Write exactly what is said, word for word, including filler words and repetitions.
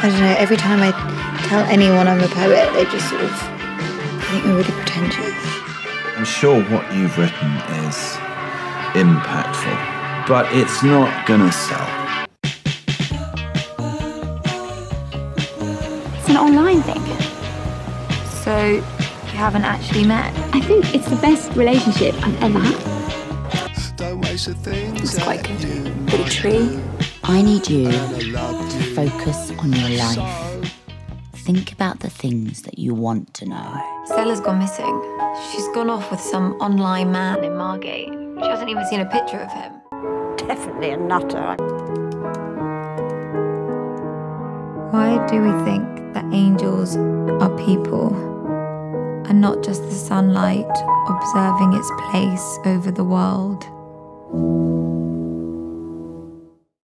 I don't know, every time I tell anyone I'm a poet, they just sort of think we're really pretentious. I'm sure what you've written is impactful, but it's not gonna sell. It's an online thing. So, you haven't actually met? I think it's the best relationship I've ever had. It's quite good. Bit of tree. I need you to focus on your life. Think about the things that you want to know. Stella's gone missing. She's gone off with some online man in Margate. She hasn't even seen a picture of him. Definitely a nutter. Why do we think that angels are people and not just the sunlight observing its place over the world?